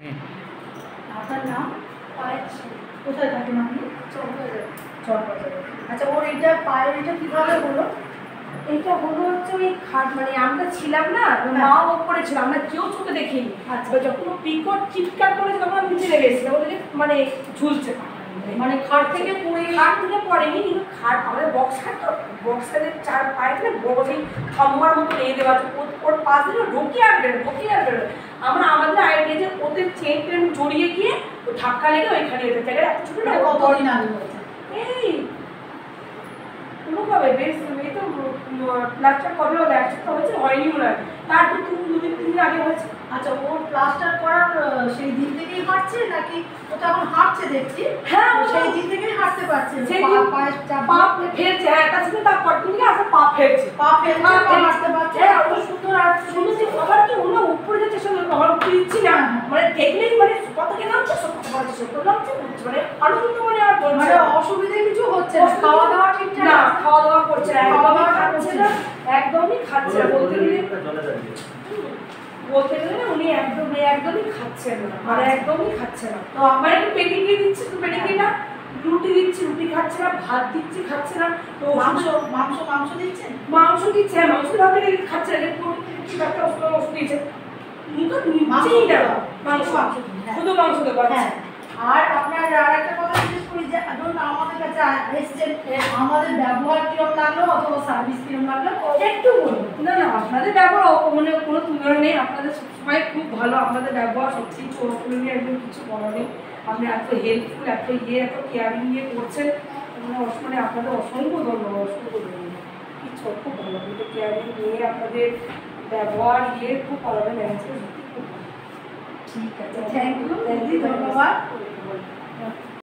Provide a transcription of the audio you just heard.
আপনার নাম? কোথায় থাকেন আপনি? চকবাজারে। আচ্ছা, ওর এইটা পায়ের এটা কীভাবে হলো? এইটা হলো হচ্ছে ওই খাট, মানে আমরা ছিলাম না, মা ওপরে ছিল, আমরা কেউ চোখে দেখিনি। আচ্ছা, যখন ও পিকট চিৎকার করেছে তখন আমি নিচে নেমে এসেছিলাম, ওদেরকে মানে ঝুলছে, মানে খাট থেকে পড়ে খাট থেকে পড়েনি, কিন্তু খাট আমাদের বক্স খাট তো, বক্স খাটের চার পায়ে থেকে বড় সেই খাম্বার মতো নিয়ে দেওয়া আছে, ওর পাশ দিয়ে ঢুকিয়ে আর বেরোয়। আমরা আমাদের আইডিয়া যে ওদের চেন টেন জড়িয়ে গিয়ে ও ধাক্কা লেগে ওইখানে এত জায়গায় এত ছোটো না। কতদিন আগে হয়েছে? এই কোনোভাবে বেশ এই তো প্লাস্টার কবে হলো, এক সপ্তাহ হয়েছে, হয়নি মনে হয়, তার দুদিন 3 দিন আগে হয়েছে। আচ্ছা, ওর প্লাস্টার করার সেই দিন থেকেই হাঁটছে নাকি? ও তো এখন হাঁটছে দেখছি। হ্যাঁ, সেই দিন থেকেই হাঁটতে পারছে, পা ফেলছে। হ্যাঁ, তার সাথে তার পর দিন আসে পা ফেলছে, হাঁটতে পারছে। হ্যাঁ, ও সুন্দর। আর শুনেছি আবার কি হলো, উপরে যাচ্ছে সঙ্গে আবার উপরে দিচ্ছি না, মানে দেখলেই মানে কত কে নামছে, সব নামছে, মানে আনন্দ, মানে আর মানে অসুবিধা কিছু হচ্ছে না? খাওয়া দাওয়া ঠিকঠাক? না, খাওয়া দাওয়া করছে না, একদমই খাচ্ছে না, বলতে গেলে না উনি একদমই খাচ্ছেন না, মানে একদমই খাচ্ছে না। তো আমার একটু পেডিগ্রি দিচ্ছি, তো পেডিগ্রি না, রুটি দিচ্ছি, রুটি খাচ্ছে না, ভাত দিচ্ছি, খাচ্ছে না। তো মাংস দিচ্ছেন? মাংস দিচ্ছে, হ্যাঁ, মাংস ভাবে খাচ্ছে না, কি একটা ওষুধ দিয়েছে, মুখে নিচ্ছেই না, মাংস শুধু মাংস দেবো। হ্যাঁ, আর আপনার আর একটা কথা জিজ্ঞেস করি যে ধরুন আমাদের কাছে এসছেন, আমাদের ব্যবহার কিরকম লাগলো অথবা সার্ভিস কিরকম লাগলো একটু বলুন। না, আপনাদের ব্যবহার মানে কোনো তুলনা নেই, আপনাদের সবসময় খুব ভালো, আপনাদের ব্যবহার সত্যিই চোরগুলো নিয়ে একদম কিছু বলা নেই। আপনি এত হেল্পফুল, এত এত কেয়ারিং নিয়ে করছেন, মানে আপনাদের অসংখ্য ধন্যবাদ, কি ছোট্ট ভালো, কিন্তু কেয়ারিং নিয়ে আপনাদের ব্যবহার খুব ভালো লেগেছে, সত্যি খুব ভালো। ঠিক আছে, থ্যাংক ইউ, ধন্যবাদ।